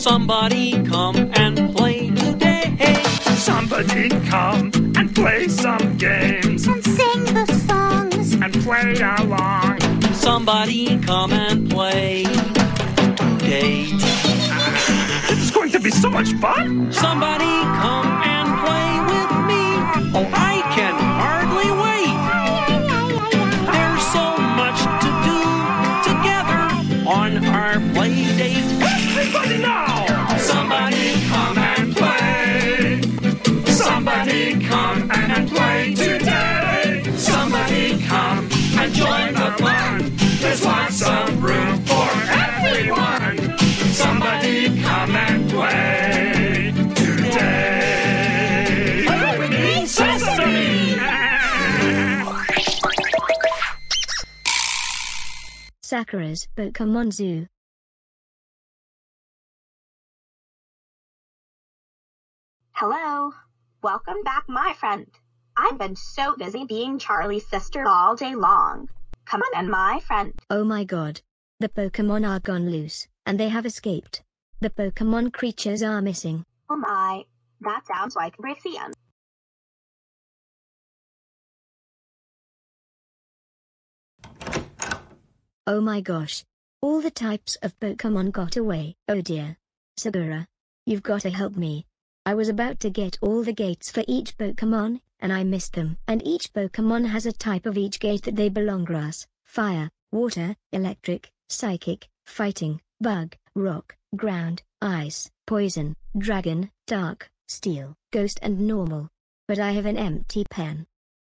Somebody come and play today. Somebody come and play some games and sing the songs and play along. Somebody come and play today. This is going to be so much fun. Somebody come and play with me. Oh, I can hardly wait. There's so much to do together on our play date. Everybody now! Somebody come and play. Somebody come and play today. Somebody come and join the fun. There's lots of room for everyone. Somebody come and play today. Opening sesame! Sakura's Pokemon Zoo. Hello. Welcome back, my friend. I've been so busy being Charlie's sister all day long. Come on in, my friend. Oh my god. The Pokemon are gone loose, and they have escaped. The Pokemon creatures are missing. Oh my. That sounds like Brithian. Oh my gosh. All the types of Pokemon got away. Oh dear. Sakura. You've got to help me. I was about to get all the gates for each Pokemon, and I missed them. And each Pokemon has a type of each gate that they belong: grass, fire, water, electric, psychic, fighting, bug, rock, ground, ice, poison, dragon, dark, steel, ghost and normal. But I have an empty pen.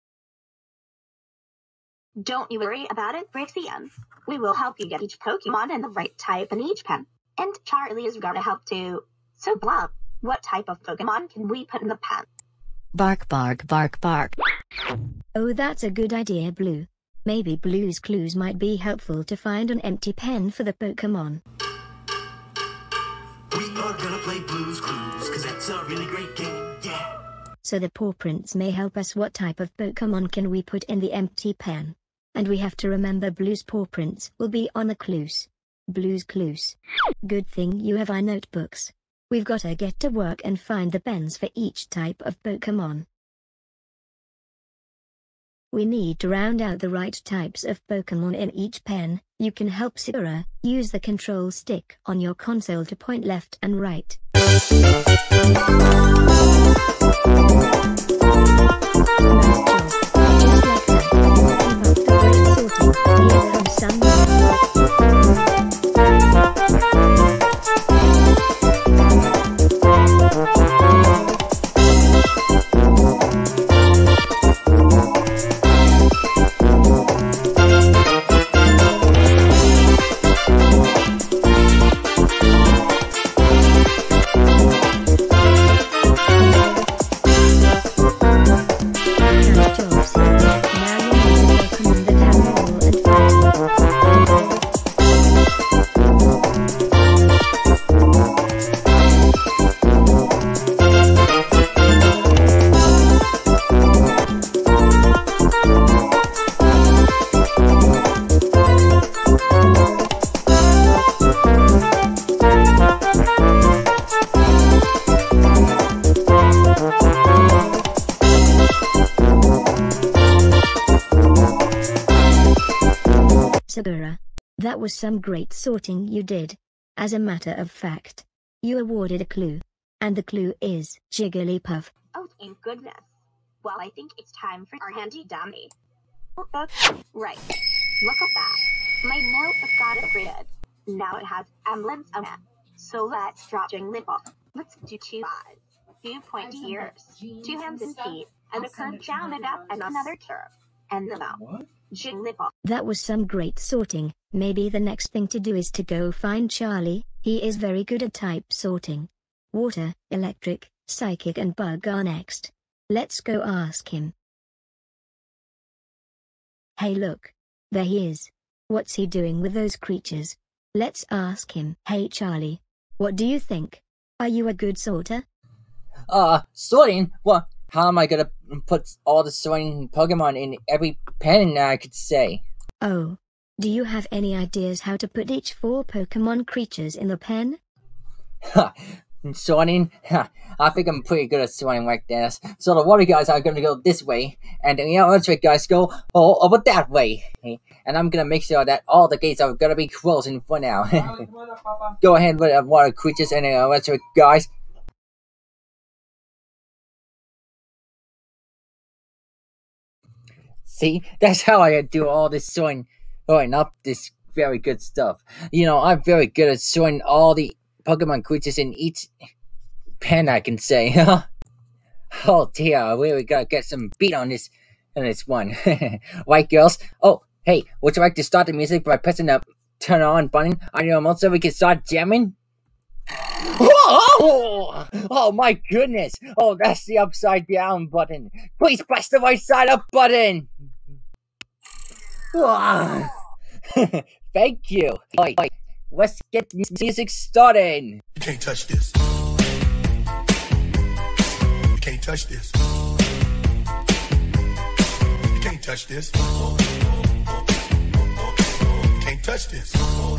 Don't you worry about it, Brithian. We will help you get each Pokemon in the right type in each pen. And Charlie is gonna help too. So Blub, what type of Pokemon can we put in the pen? Bark, bark, bark, bark. Oh, that's a good idea, Blue. Maybe Blue's clues might be helpful to find an empty pen for the Pokemon. We are gonna play Blue's Clues, cause that's a really great game, yeah. So the paw prints may help us. What type of Pokemon can we put in the empty pen? And we have to remember Blue's paw prints will be on the clues. Blue's clues. Good thing you have our notebooks. We've gotta get to work and find the pens for each type of Pokemon. We need to round out the right types of Pokemon in each pen. You can help Sakura. Use the control stick on your console to point left and right. Sakura. That was some great sorting you did. As a matter of fact, you awarded a clue. And the clue is Jigglypuff. Oh, thank goodness. Well, I think it's time for our handy dummy. Okay, right. Look at that. My notebook got upgraded. Now it has emblems on it. So let's draw Jigglypuff. Let's do 2 eyes, 2 pointy ears, 2 hands and feet, and a curve down and up, and another curve. And the mouth. Jigglypuff. That was some great sorting. Maybe the next thing to do is to go find Charlie. He is very good at type sorting. Water, electric, psychic and bug are next. Let's go ask him. Hey look. There he is. What's he doing with those creatures? Let's ask him. Hey Charlie. What do you think? Are you a good sorter? Sorting? What? How am I gonna put all the sorting Pokemon in every pen I could say? Oh. Do you have any ideas how to put each 4 Pokemon creatures in the pen? Sorting? I think I'm pretty good at sorting like this. So the water guys are gonna go this way, and the electric guys go over that way. And I'm gonna make sure that all the gates are gonna be closing for now. Go ahead with the water creatures and the electric guys. See, that's how I do all this sorting up this very good stuff. You know, I'm very good at sorting all the Pokemon creatures in each pen, I can say. Oh dear, I really gotta get some beat on this one. Right, girls? Oh, hey, would you like to start the music by pressing the turn on button on your remote so we can start jamming? Oh my goodness! Oh, that's the upside down button. Please press the right side up button. Thank you. Wait, let's get this music started. You can't touch this. You can't touch this. You can't touch this. You can't touch this.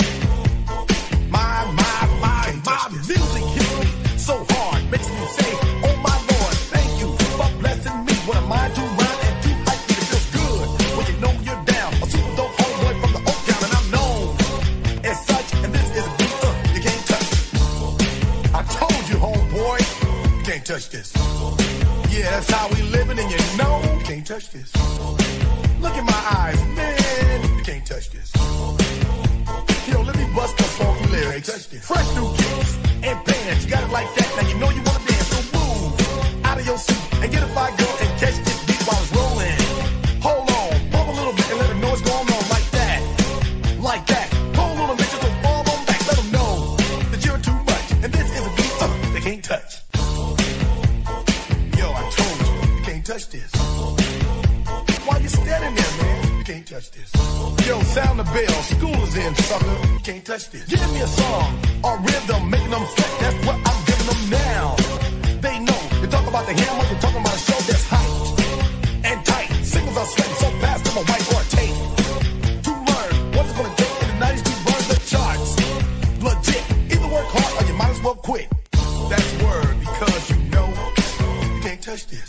My music hits me so hard, makes me say, oh my Lord, thank you for blessing me. What am I to run and too hype me to feel good when you know you're down? A super dope homeboy from the Oak Town, and I'm known as such. And this is a beat you can't touch. I told you, homeboy, you can't touch this. Yeah, that's how we living, and you know you can't touch this. Look in my eyes, man, you can't touch this. Yo, let me bust the funky lyrics. Fresh new kicks and bands. You got it like that. Now you know you wanna dance. So move out of your seat and get a fire girl and catch this beat while it's rolling. Hold on, pump a little bit and let them know what's going on like that. Like that. Hold on a minute, just fall on back. Let them know that you're too much. And this is a beat they can't touch. Yo, I told you, you can't touch this. Why you standing there, man? You can't touch this. Yo, sound the bell, school is in, sucker. You can't touch this. Give me a song or rhythm, making them sweat. That's what I'm giving them now. They know. You talk about the hammer, you're talking about a show that's hyped and tight. Singles are sweating so fast, I'm a white or a tape. To learn what it's gonna take in the 90s to burn the charts. Legit. Either work hard or you might as well quit. That's word, because you know you can't touch this.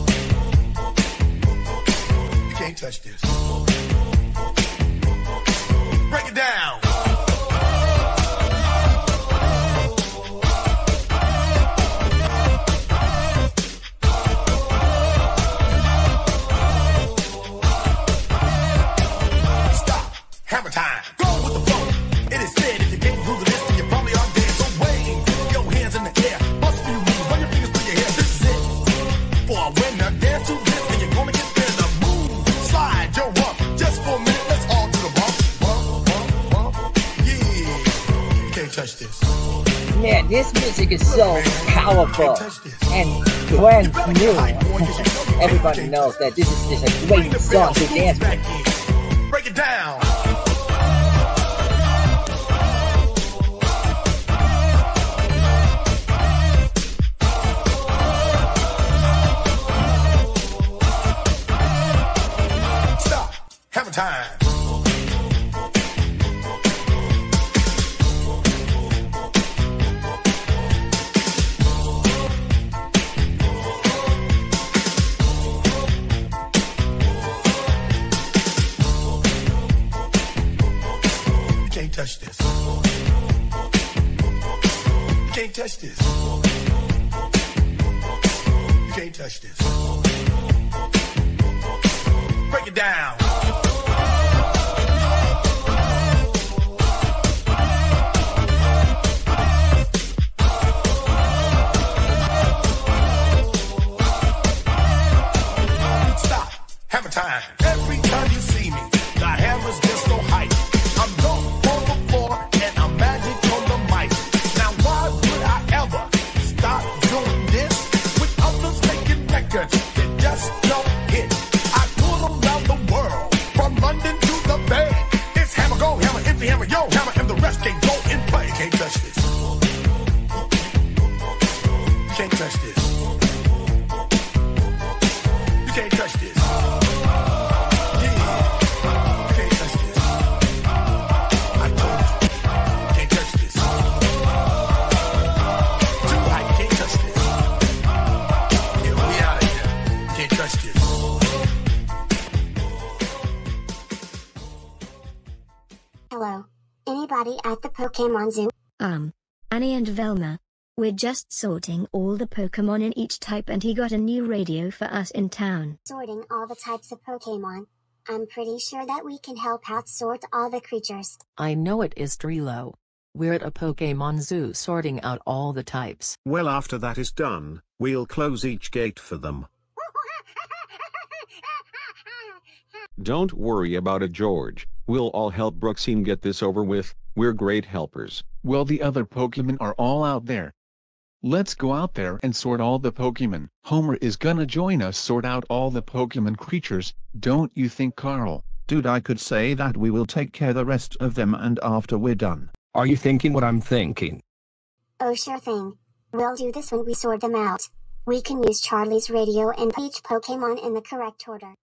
You can't touch this. Break it down. Stop. Hammer time. Go with the flow. It is said if you can't do this, then you probably are dead. So wave your hands in the air. Bust a few moves. Run your fingers through your hair. This is it. For a winner, dance to this, and you're gonna get there. The move. Slide your rump. Just for a minute, let's all do the bump. Touch this. Man, this music is so powerful and brand new. Everybody knows that this is just a great song to dance with. Break it down. Stop. Hammer time. Touch this. You can't touch this. You can't touch this. Break it down. Stop. Hammer time. Every time you see me, the hammer's just so hype. I'm dope. And I'm magic on the mic. Now why would I ever stop doing this? With others making records that just don't hit. I tour around the world, from London to the Bay. It's hammer, go hammer, empty hammer, yo hammer, and the rest can go and play. You can't touch this. You can't touch this. You can't touch this. Hello. Anybody at the Pokemon Zoo? Annie and Velma. We're just sorting all the Pokemon in each type and he got a new radio for us in town. Sorting all the types of Pokemon. I'm pretty sure that we can help out sort all the creatures. I know it is Drilo. We're at a Pokemon zoo sorting out all the types. Well, after that is done, we'll close each gate for them. Don't worry about it, George. We'll all help Brooksine get this over with. We're great helpers. Well, the other Pokemon are all out there. Let's go out there and sort all the Pokemon. Homer is gonna join us sort out all the Pokemon creatures, don't you think, Carl? Dude, I could say that we will take care of the rest of them and after we're done. Are you thinking what I'm thinking? Oh, sure thing. We'll do this when we sort them out. We can use Charlie's radio and put each Pokemon in the correct order.